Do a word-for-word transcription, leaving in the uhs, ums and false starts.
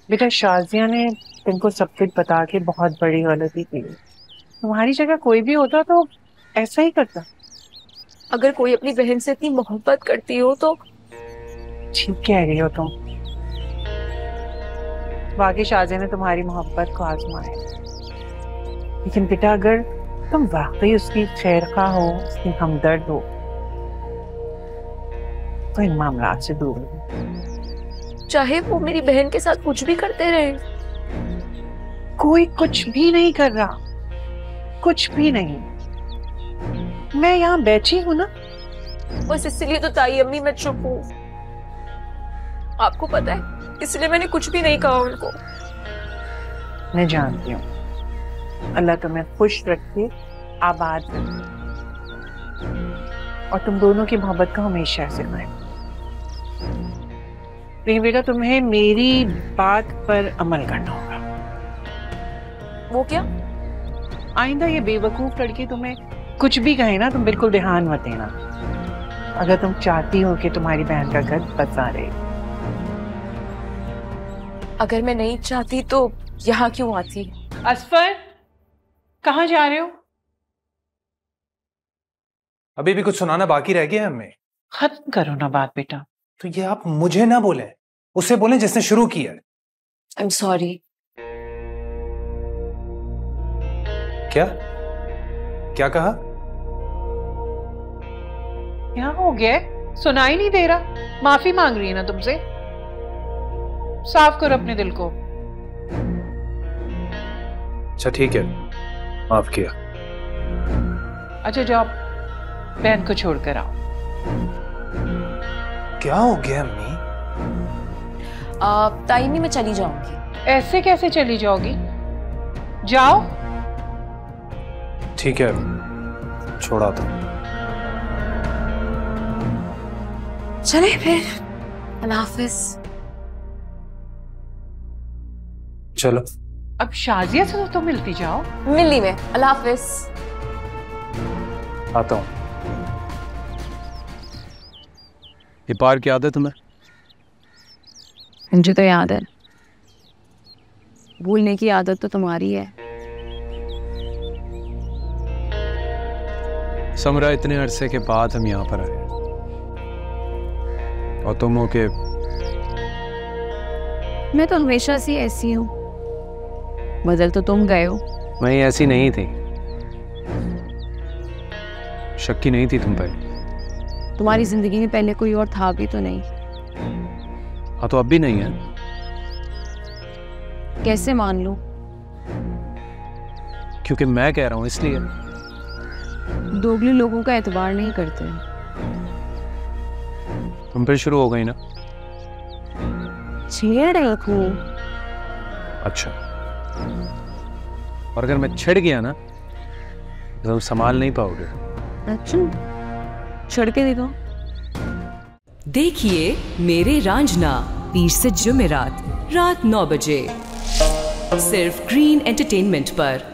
बेटा शाजिया ने तुमको सब कुछ बता के बहुत बड़ी गलती की। तुम्हारी जगह कोई भी होता तो ऐसा ही करता। अगर कोई अपनी बहन से इतनी मोहब्बत करती हो तो। ठीक कह रही हो तुम। वाकई शाजिया ने तुम्हारी मोहब्बत को आजमाया, लेकिन बेटा अगर तुम वाकई उसकी खैरखा हो, उसकी हमदर्द हो, तो इन मामलात से दूर हो। चाहे वो मेरी बहन के साथ कुछ भी करते रहे। कोई कुछ भी नहीं कर रहा, कुछ भी नहीं। मैं यहाँ बैठी हूँ ना। बस इसलिए तो ताई अम्मी मैं चुप हूँ। आपको पता है, इसलिए मैंने कुछ भी नहीं कहा उनको। मैं जानती हूँ। अल्लाह तुम्हें खुश रखे, आबाद रखे, और तुम दोनों की मोहब्बत को हमेशा ऐसे कायम। लेकिन बेटा तुम्हें मेरी बात पर अमल करना होगा। वो क्या? आइंदा ये बेवकूफ लड़की तुम्हें कुछ भी कहे ना, तुम बिल्कुल ध्यान मत देना। अगर तुम चाहती हो कि तुम्हारी बहन का घर बसा रहे। अगर मैं नहीं चाहती तो यहाँ क्यों आती? असफर, कहाँ जा रहे हो? अभी भी कुछ सुनाना बाकी रह गया है हमें। खत्म करो ना बात बेटा। तो ये आप मुझे ना बोले, उससे बोले जिसने शुरू किया। I am sorry. क्या क्या कहा? क्या हो गया? सुनाई नहीं दे रहा? माफी मांग रही है ना तुमसे। साफ करो अपने दिल को। अच्छा ठीक है, माफ किया। अच्छा जाओ, बहन को छोड़कर आओ। क्या हो गया अम्मी? ताई मैं चली जाऊंगी। ऐसे कैसे चली जाओगी? जाओ। ठीक है, छोड़ा तो। चले फिर। अल्लाह हाफिज। चलो। अब शाजिया से तो मिलती जाओ। मिली में। अल्लाह हाफिज। आता हूँ। ये पार्क याद है तुम्हें? मुझे तो याद है। भूलने की आदत तो तुम्हारी है। समरा, इतने अरसे के बाद हम यहाँ पर आए और तुम हो के। मैं तो हमेशा से ऐसी हूँ, बदल तो तुम गए हो। मैं ऐसी नहीं थी, शक्की नहीं थी तुम पर। तुम्हारी जिंदगी में पहले कोई और था भी तो नहीं। हाँ तो अब भी नहीं है। कैसे मान लूं? क्योंकि मैं कह रहा हूँ इसलिए। दोगले लोगों का एतबार नहीं करते। तुम फिर शुरू हो गई ना। छेड़ रखूं? अच्छा, और अगर मैं छिड़ गया ना तो तुम संभाल नहीं पाओगे। अच्छा, छड़ के देखो। देखिए मेरे रांझना, पीर से जुमेरात रात नौ बजे सिर्फ ग्रीन एंटरटेनमेंट पर।